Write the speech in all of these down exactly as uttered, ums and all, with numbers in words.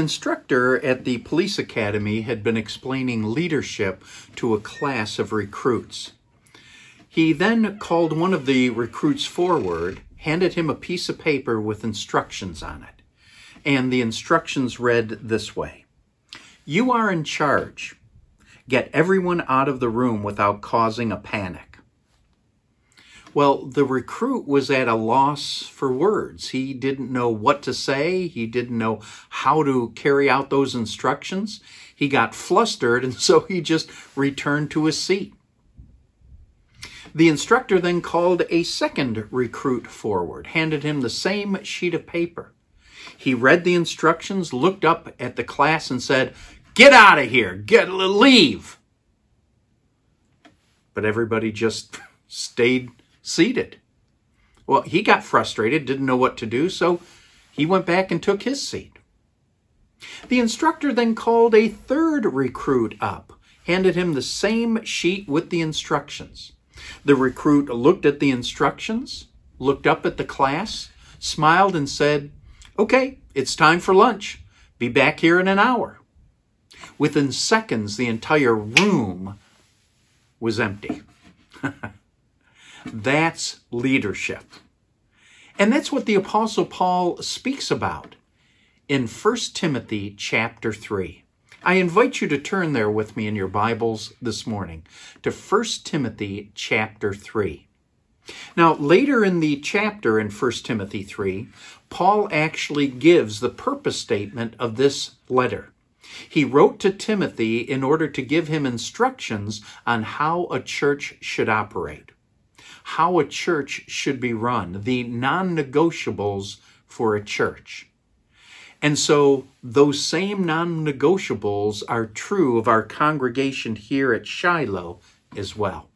instructor at the police academy had been explaining leadership to a class of recruits. He then called one of the recruits forward, handed him a piece of paper with instructions on it. And the instructions read this way: "You are in charge. Get everyone out of the room without causing a panic." Well, the recruit was at a loss for words. He didn't know what to say. He didn't know how to carry out those instructions. He got flustered, and so he just returned to his seat. The instructor then called a second recruit forward, handed him the same sheet of paper. He read the instructions, looked up at the class, and said, "Get out of here! Get leave!" But everybody just stayed seated. Well, he got frustrated, didn't know what to do, so he went back and took his seat. The instructor then called a third recruit up, handed him the same sheet with the instructions. The recruit looked at the instructions, looked up at the class, smiled and said, "Okay, it's time for lunch. Be back here in an hour." Within seconds, the entire room was empty. That's leadership. And that's what the Apostle Paul speaks about in First Timothy chapter three. I invite you to turn there with me in your Bibles this morning to First Timothy chapter three. Now, later in the chapter in First Timothy three, Paul actually gives the purpose statement of this letter. He wrote to Timothy in order to give him instructions on how a church should operate, how a church should be run, the non-negotiables for a church. And so those same non-negotiables are true of our congregation here at Shiloh as well.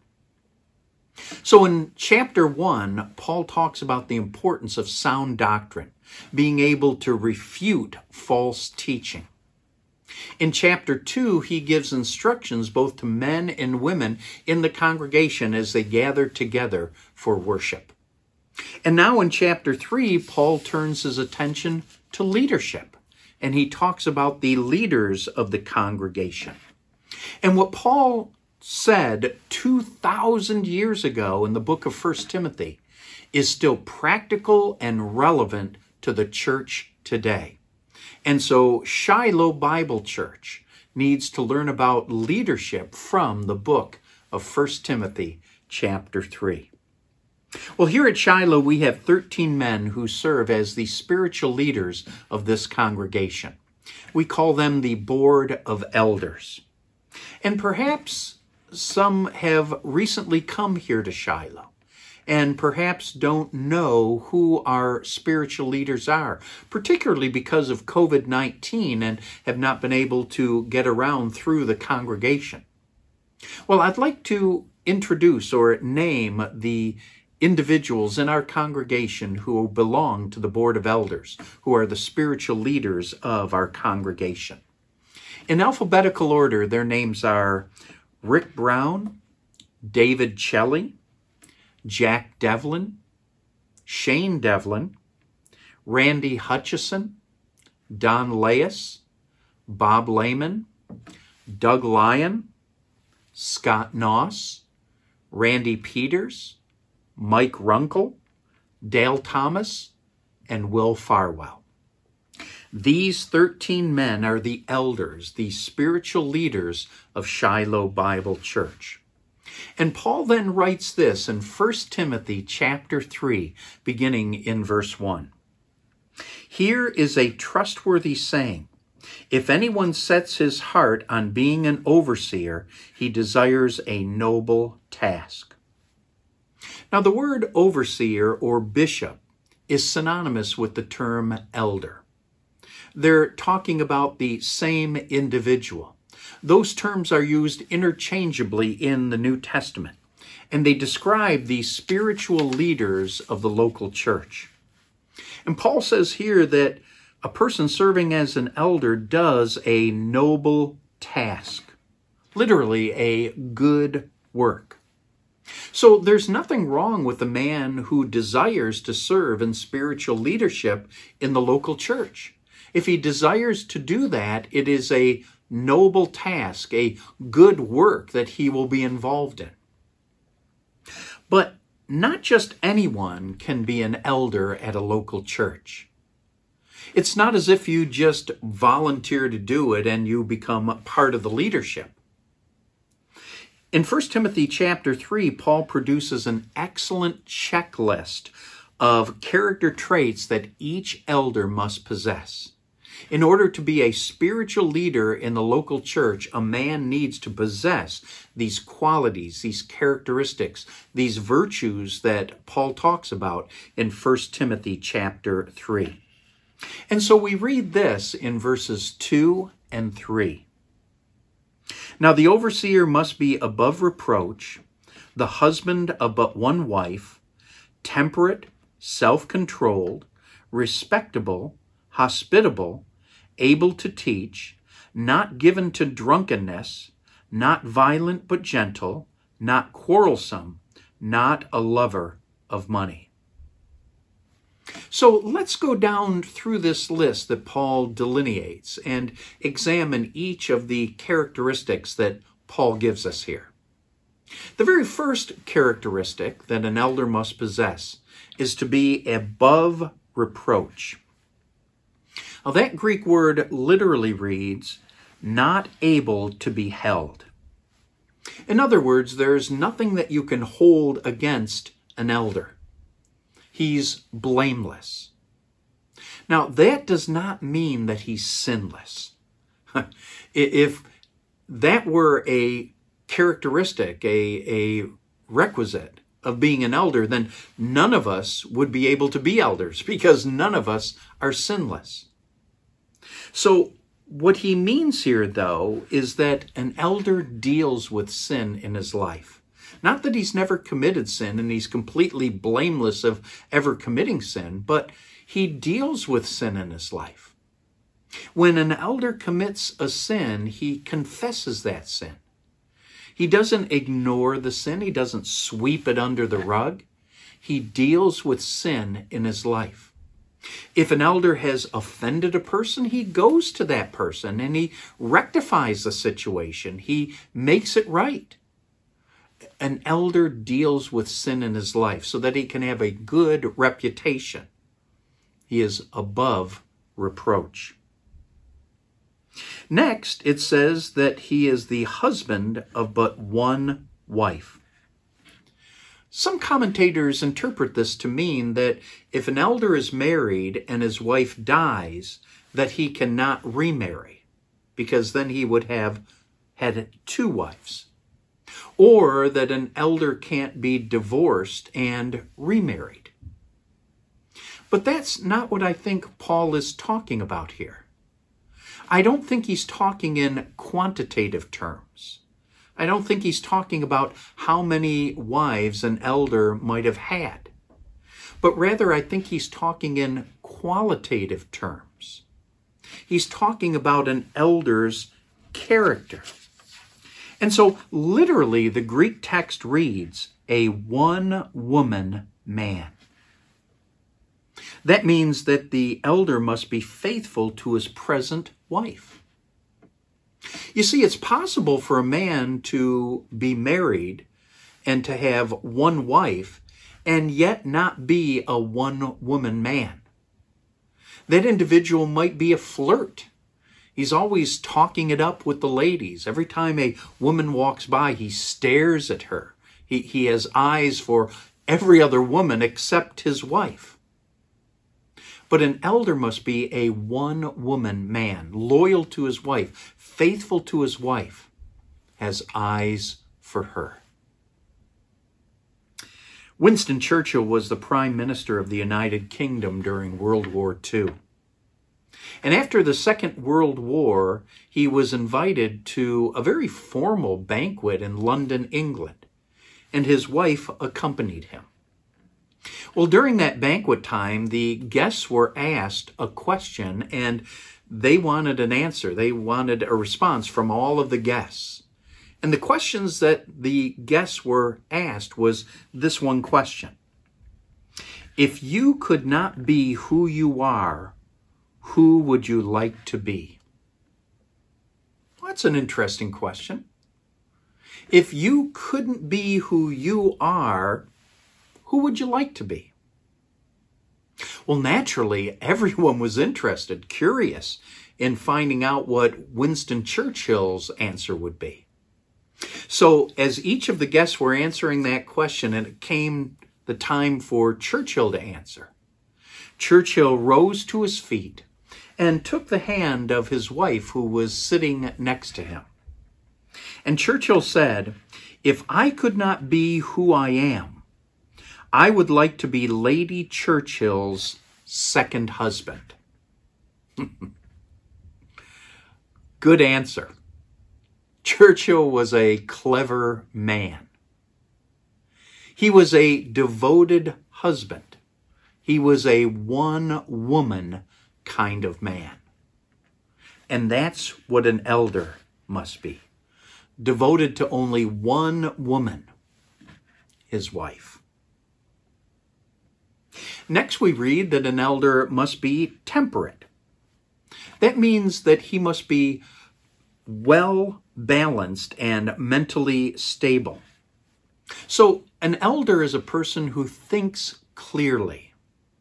So in chapter one, Paul talks about the importance of sound doctrine, being able to refute false teaching. In chapter two, he gives instructions both to men and women in the congregation as they gather together for worship. And now in chapter three, Paul turns his attention to leadership, and he talks about the leaders of the congregation. And what Paul said two thousand years ago in the book of First Timothy is still practical and relevant to the church today. And so Shiloh Bible Church needs to learn about leadership from the book of First Timothy chapter three. Well, here at Shiloh, we have thirteen men who serve as the spiritual leaders of this congregation. We call them the Board of Elders. And perhaps some have recently come here to Shiloh and perhaps don't know who our spiritual leaders are, particularly because of COVID nineteen and have not been able to get around through the congregation. Well, I'd like to introduce or name the individuals in our congregation who belong to the Board of Elders, who are the spiritual leaders of our congregation. In alphabetical order, their names are Rick Brown, David Shelley, Jack Devlin, Shane Devlin, Randy Hutchison, Don Laius, Bob Lehman, Doug Lyon, Scott Noss, Randy Peters, Mike Runkle, Dale Thomas, and Will Farwell. These thirteen men are the elders, the spiritual leaders of Shiloh Bible Church. And Paul then writes this in First Timothy chapter three, beginning in verse one. "Here is a trustworthy saying. If anyone sets his heart on being an overseer, he desires a noble task." Now, the word overseer or bishop is synonymous with the term elder. They're talking about the same individual. Those terms are used interchangeably in the New Testament, and they describe the spiritual leaders of the local church. And Paul says here that a person serving as an elder does a noble task, literally a good work. So there's nothing wrong with a man who desires to serve in spiritual leadership in the local church. If he desires to do that, it is a noble task, a good work that he will be involved in. But not just anyone can be an elder at a local church. It's not as if you just volunteer to do it and you become part of the leadership. In First Timothy chapter three, Paul produces an excellent checklist of character traits that each elder must possess. In order to be a spiritual leader in the local church, a man needs to possess these qualities, these characteristics, these virtues that Paul talks about in First Timothy chapter three. And so we read this in verses two and three. Now the overseer must be above reproach, the husband of but one wife, temperate, self-controlled, respectable, hospitable, able to teach, not given to drunkenness, not violent but gentle, not quarrelsome, not a lover of money. So let's go down through this list that Paul delineates and examine each of the characteristics that Paul gives us here. The very first characteristic that an elder must possess is to be above reproach. Now that Greek word literally reads, not able to be held. In other words, there's nothing that you can hold against an elder. He's blameless. Now, that does not mean that he's sinless. If that were a characteristic, a, a requisite of being an elder, then none of us would be able to be elders because none of us are sinless. So what he means here, though, is that an elder deals with sin in his life. Not that he's never committed sin and he's completely blameless of ever committing sin, but he deals with sin in his life. When an elder commits a sin, he confesses that sin. He doesn't ignore the sin. He doesn't sweep it under the rug. He deals with sin in his life. If an elder has offended a person, he goes to that person and he rectifies the situation. He makes it right. An elder deals with sin in his life so that he can have a good reputation. He is above reproach. Next, it says that he is the husband of but one wife. Some commentators interpret this to mean that if an elder is married and his wife dies, that he cannot remarry, because then he would have had two wives. Or that an elder can't be divorced and remarried. But that's not what I think Paul is talking about here. I don't think he's talking in quantitative terms. I don't think he's talking about how many wives an elder might have had. But rather, I think he's talking in qualitative terms. He's talking about an elder's character. And so, literally, the Greek text reads, a one-woman man. That means that the elder must be faithful to his present wife. You see, it's possible for a man to be married and to have one wife and yet not be a one-woman man. That individual might be a flirt. He's always talking it up with the ladies. Every time a woman walks by, he stares at her. He, he has eyes for every other woman except his wife. But an elder must be a one-woman man, loyal to his wife, faithful to his wife, has eyes for her. Winston Churchill was the Prime Minister of the United Kingdom during World War Two. And after the Second World War, he was invited to a very formal banquet in London, England, and his wife accompanied him. Well, during that banquet time, the guests were asked a question, and they wanted an answer. They wanted a response from all of the guests. And the questions that the guests were asked was this one question. If you could not be who you are, who would you like to be? Well, that's an interesting question. If you couldn't be who you are, who would you like to be? Well, naturally, everyone was interested, curious, in finding out what Winston Churchill's answer would be. So as each of the guests were answering that question, and it came the time for Churchill to answer, Churchill rose to his feet and took the hand of his wife who was sitting next to him. And Churchill said, "If I could not be who I am, I would like to be Lady Churchill's second husband." Good answer. Churchill was a clever man. He was a devoted husband. He was a one-woman kind of man. And that's what an elder must be. Devoted to only one woman, his wife. Next, we read that an elder must be temperate. That means that he must be well balanced and mentally stable. So, an elder is a person who thinks clearly.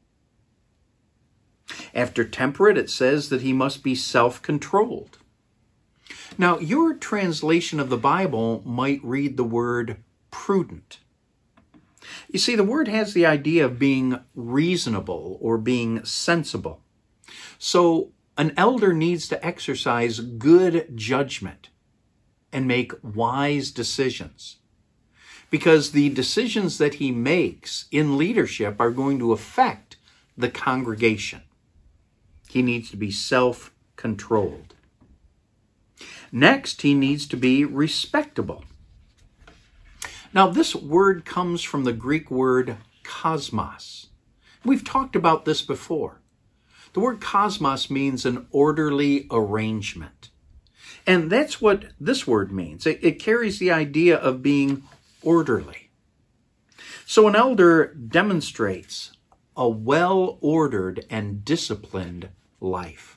After temperate, it says that he must be self-controlled. Now, your translation of the Bible might read the word prudent. You see, the word has the idea of being reasonable or being sensible. So, an elder needs to exercise good judgment and make wise decisions, because the decisions that he makes in leadership are going to affect the congregation. He needs to be self-controlled. Next, he needs to be respectable. Now, this word comes from the Greek word cosmos. We've talked about this before. The word cosmos means an orderly arrangement. And that's what this word means. It, it carries the idea of being orderly. So an elder demonstrates a well-ordered and disciplined life.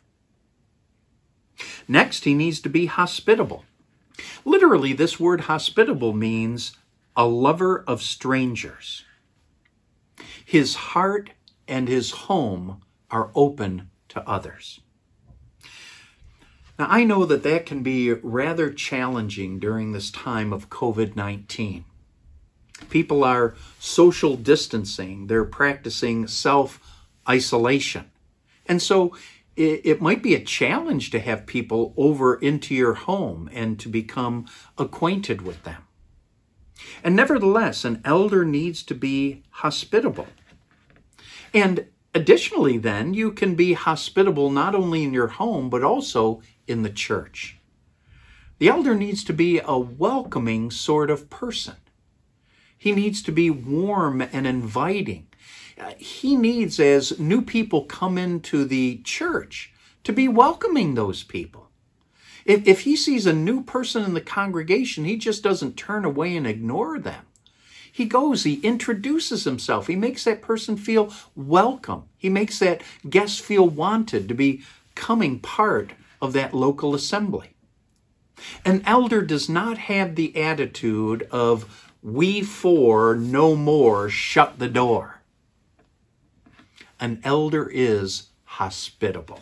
Next, he needs to be hospitable. Literally, this word hospitable means a lover of strangers. His heart and his home are open to others. Now, I know that that can be rather challenging during this time of COVID nineteen. People are social distancing. They're practicing self-isolation. And so it, it might be a challenge to have people over into your home and to become acquainted with them. And nevertheless, an elder needs to be hospitable. And additionally, then, you can be hospitable not only in your home, but also in the church. The elder needs to be a welcoming sort of person. He needs to be warm and inviting. He needs, as new people come into the church, to be welcoming those people. If, if he sees a new person in the congregation, he just doesn't turn away and ignore them. He goes, he introduces himself. He makes that person feel welcome. He makes that guest feel wanted to be becoming part of that local assembly. An elder does not have the attitude of, "We four, no more, shut the door." An elder is hospitable.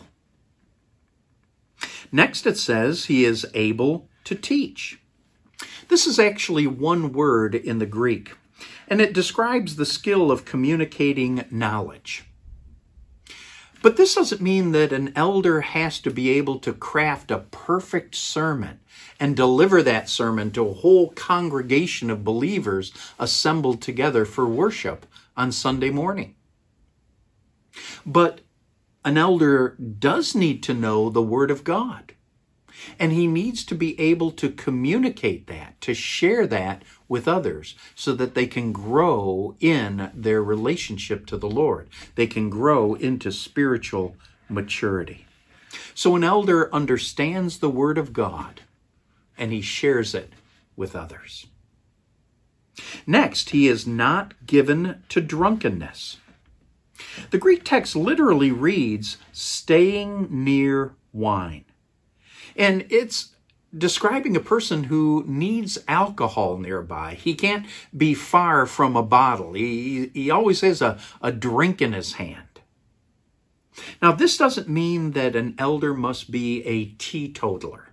Next it says he is able to teach. This is actually one word in the Greek, and it describes the skill of communicating knowledge. But this doesn't mean that an elder has to be able to craft a perfect sermon and deliver that sermon to a whole congregation of believers assembled together for worship on Sunday morning. But an elder does need to know the Word of God. And he needs to be able to communicate that, to share that with others so that they can grow in their relationship to the Lord. They can grow into spiritual maturity. So an elder understands the Word of God and he shares it with others. Next, he is not given to drunkenness. The Greek text literally reads, staying near wine. And it's describing a person who needs alcohol nearby. He can't be far from a bottle. He, he always has a, a drink in his hand. Now, this doesn't mean that an elder must be a teetotaler.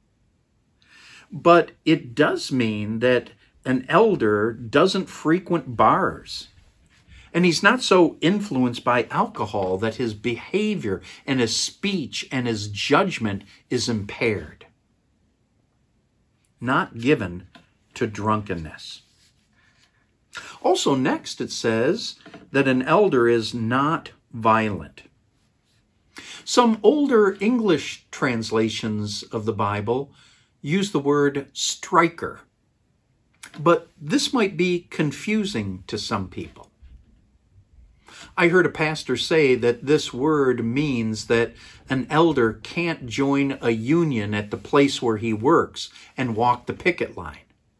But it does mean that an elder doesn't frequent bars. And he's not so influenced by alcohol that his behavior and his speech and his judgment is impaired. Not given to drunkenness. Also, next it says that an elder is not violent. Some older English translations of the Bible use the word striker, but this might be confusing to some people. I heard a pastor say that this word means that an elder can't join a union at the place where he works and walk the picket line.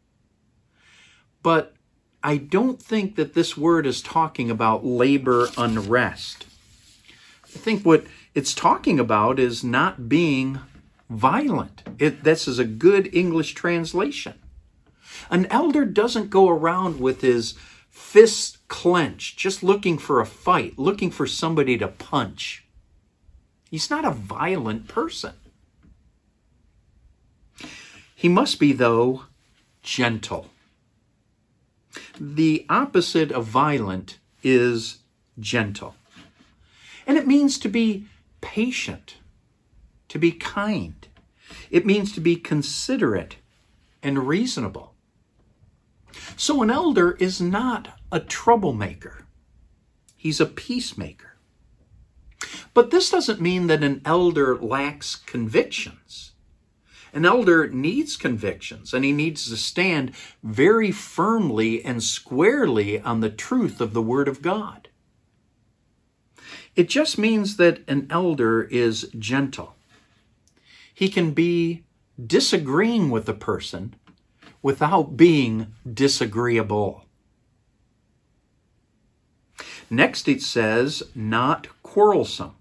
But I don't think that this word is talking about labor unrest. I think what it's talking about is not being violent. It, this is a good English translation. An elder doesn't go around with his fists clenched, just looking for a fight, looking for somebody to punch. He's not a violent person. He must be, though, gentle. The opposite of violent is gentle. And it means to be patient, to be kind. It means to be considerate and reasonable. So an elder is not a troublemaker. He's a peacemaker. But this doesn't mean that an elder lacks convictions. An elder needs convictions, and he needs to stand very firmly and squarely on the truth of the Word of God. It just means that an elder is gentle. He can be disagreeing with a person without being disagreeable. Next it says, not quarrelsome.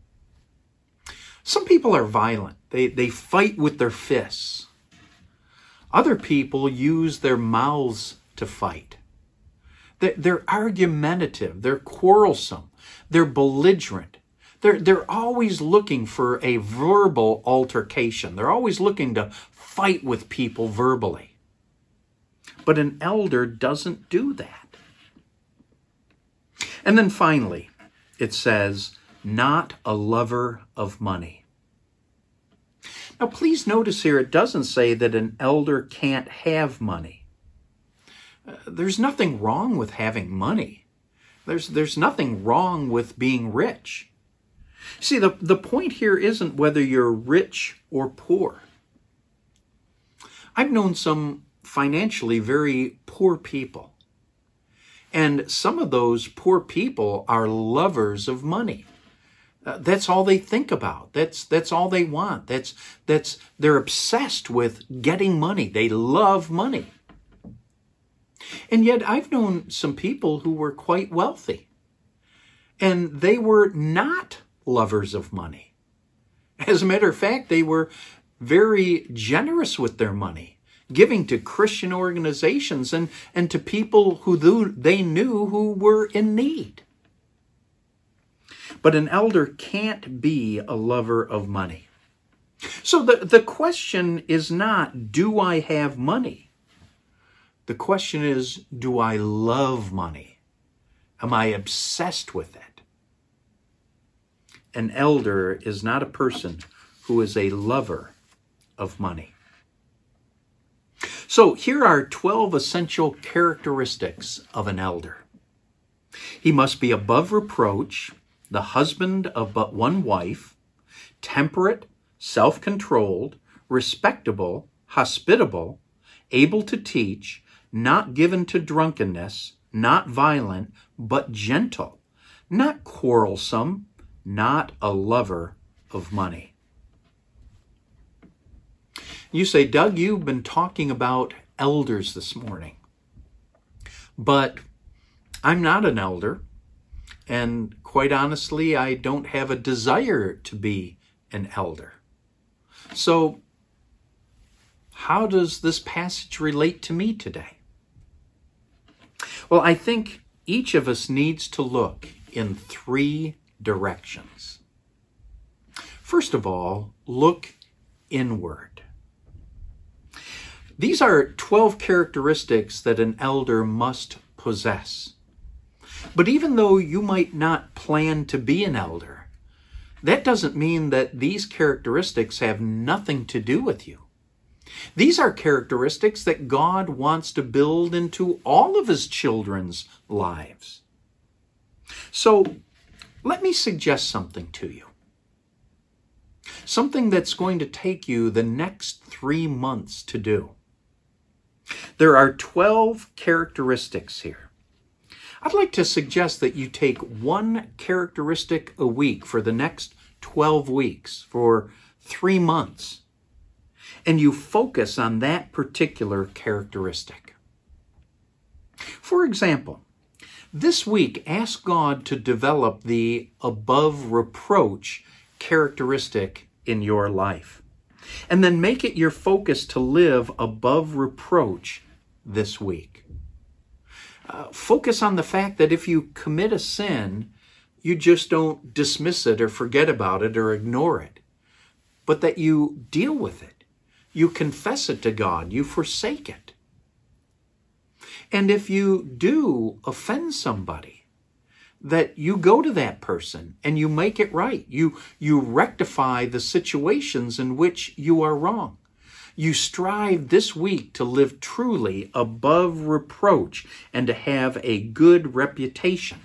Some people are violent. They, they fight with their fists. Other people use their mouths to fight. They're, they're argumentative. They're quarrelsome. They're belligerent. They're, they're always looking for a verbal altercation. They're always looking to fight with people verbally. But an elder doesn't do that. And then finally, it says, not a lover of money. Now, please notice here, it doesn't say that an elder can't have money. Uh, there's nothing wrong with having money. There's, there's nothing wrong with being rich. See, the, the point here isn't whether you're rich or poor. I've known some financially very poor people. And some of those poor people are lovers of money. Uh, that's all they think about. That's that's all they want. That's that's they're obsessed with getting money. They love money. And yet I've known some people who were quite wealthy. And they were not lovers of money. As a matter of fact, they were very generous with their money, giving to Christian organizations and, and to people who they knew who were in need. But an elder can't be a lover of money. So the, the question is not, do I have money? The question is, do I love money? Am I obsessed with it? An elder is not a person who is a lover of money. So here are twelve essential characteristics of an elder. He must be above reproach, the husband of but one wife, temperate, self-controlled, respectable, hospitable, able to teach, not given to drunkenness, not violent, but gentle, not quarrelsome, not a lover of money. You say, Doug, you've been talking about elders this morning, but I'm not an elder, and quite honestly, I don't have a desire to be an elder. So, how does this passage relate to me today? Well, I think each of us needs to look in three directions. First of all, look inward. These are twelve characteristics that an elder must possess. But even though you might not plan to be an elder, that doesn't mean that these characteristics have nothing to do with you. These are characteristics that God wants to build into all of his children's lives. So, let me suggest something to you. Something that's going to take you the next three months to do. There are twelve characteristics here. I'd like to suggest that you take one characteristic a week for the next twelve weeks, for three months, and you focus on that particular characteristic. For example, this week, ask God to develop the above reproach characteristic in your life. And then make it your focus to live above reproach this week. Uh, focus on the fact that if you commit a sin, you just don't dismiss it or forget about it or ignore it, but that you deal with it. You confess it to God. You forsake it. And if you do offend somebody, that you go to that person and you make it right. You, you rectify the situations in which you are wrong. You strive this week to live truly above reproach and to have a good reputation.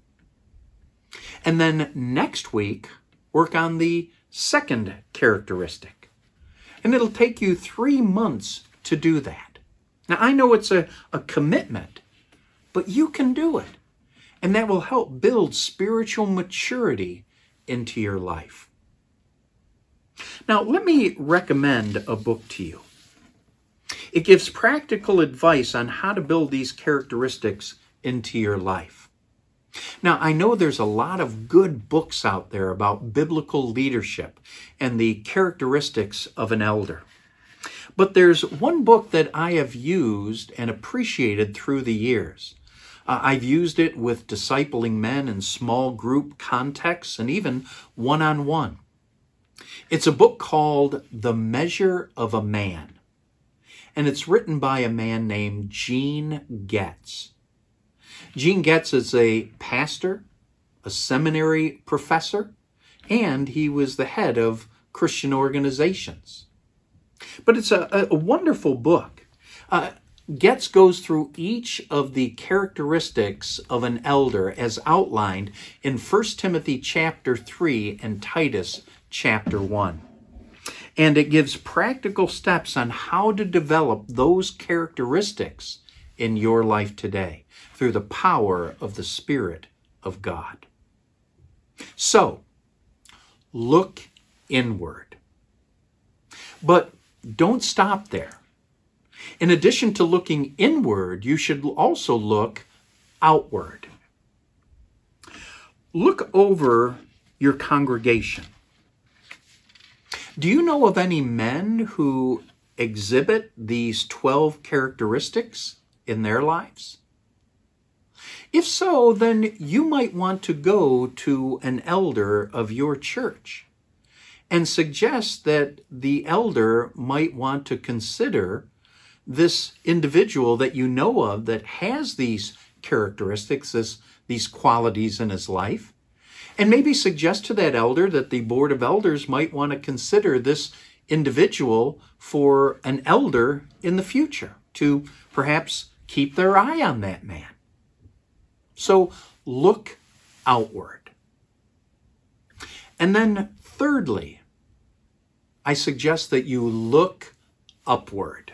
And then next week, work on the second characteristic. And it'll take you three months to do that. Now, I know it's a, a commitment, but you can do it. And that will help build spiritual maturity into your life. Now, let me recommend a book to you. It gives practical advice on how to build these characteristics into your life. Now, I know there's a lot of good books out there about biblical leadership and the characteristics of an elder. But there's one book that I have used and appreciated through the years. Uh, I've used it with discipling men in small group contexts and even one-on-one. It's a book called The Measure of a Man, and it's written by a man named Gene Getz. Gene Getz is a pastor, a seminary professor, and he was the head of Christian organizations. But it's a, a wonderful book. Uh, Getz goes through each of the characteristics of an elder as outlined in First Timothy chapter three and Titus chapter one. And it gives practical steps on how to develop those characteristics in your life today through the power of the Spirit of God. So, look inward. But don't stop there. In addition to looking inward, you should also look outward. Look over your congregation. Do you know of any men who exhibit these twelve characteristics in their lives? If so, then you might want to go to an elder of your church and suggest that the elder might want to consider this individual that you know of that has these characteristics, this, these qualities in his life, and maybe suggest to that elder that the board of elders might want to consider this individual for an elder in the future, to perhaps keep their eye on that man. So look outward. And then thirdly, I suggest that you look upward.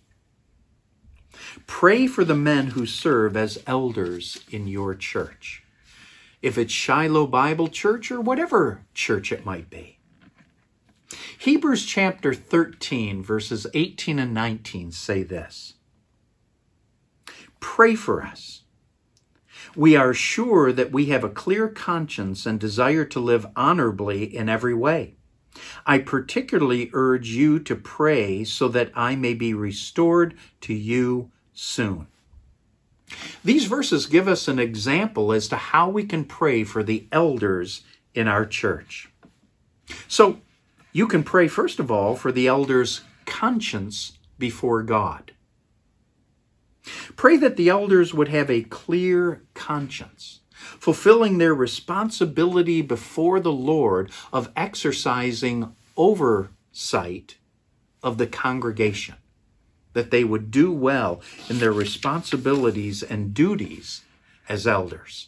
Pray for the men who serve as elders in your church, if it's Shiloh Bible Church or whatever church it might be. Hebrews chapter thirteen, verses eighteen and nineteen say this: Pray for us. We are sure that we have a clear conscience and desire to live honorably in every way. I particularly urge you to pray so that I may be restored to you soon. These verses give us an example as to how we can pray for the elders in our church. So, you can pray, first of all, for the elders' conscience before God. Pray that the elders would have a clear conscience, fulfilling their responsibility before the Lord of exercising oversight of the congregation, that they would do well in their responsibilities and duties as elders.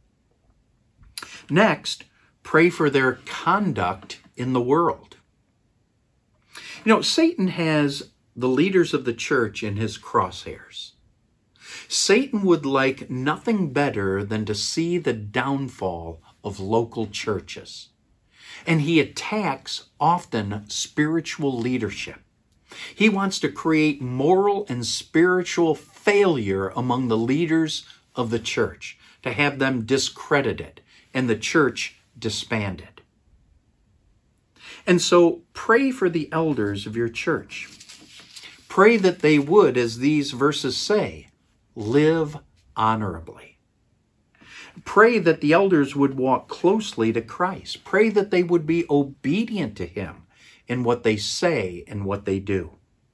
Next, pray for their conduct in the world. You know, Satan has the leaders of the church in his crosshairs. Satan would like nothing better than to see the downfall of local churches. And he attacks often spiritual leadership. He wants to create moral and spiritual failure among the leaders of the church, to have them discredited and the church disbanded. And so pray for the elders of your church. Pray that they would, as these verses say, live honorably. Pray that the elders would walk closely to Christ. Pray that they would be obedient to him in what they say and what they do.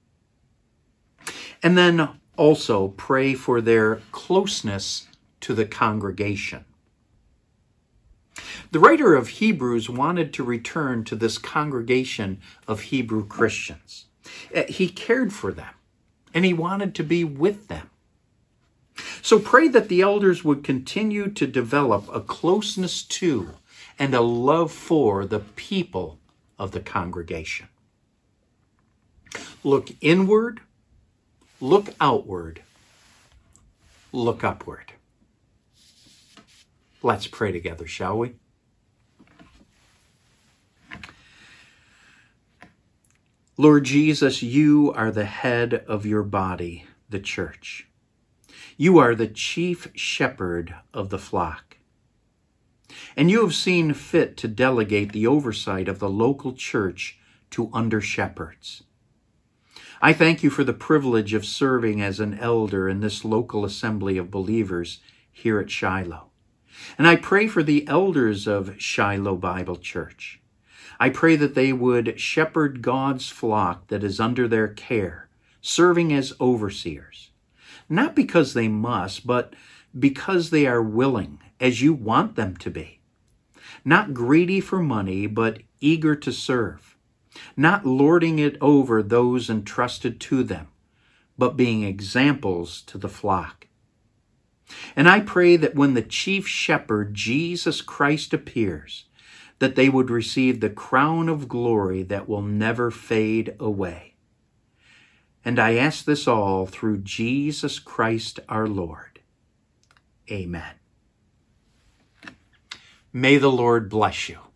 And then also pray for their closeness to the congregation. The writer of Hebrews wanted to return to this congregation of Hebrew Christians. He cared for them, and he wanted to be with them. So pray that the elders would continue to develop a closeness to and a love for the people of the congregation. Look inward, look outward, look upward. Let's pray together, shall we? Lord Jesus, you are the head of your body, the church. You are the chief shepherd of the flock. And you have seen fit to delegate the oversight of the local church to under-shepherds. I thank you for the privilege of serving as an elder in this local assembly of believers here at Shiloh. And I pray for the elders of Shiloh Bible Church. I pray that they would shepherd God's flock that is under their care, serving as overseers, not because they must, but because they are willing, as you want them to be. Not greedy for money, but eager to serve. Not lording it over those entrusted to them, but being examples to the flock. And I pray that when the chief shepherd, Jesus Christ, appears, that they would receive the crown of glory that will never fade away. And I ask this all through Jesus Christ our Lord. Amen. May the Lord bless you.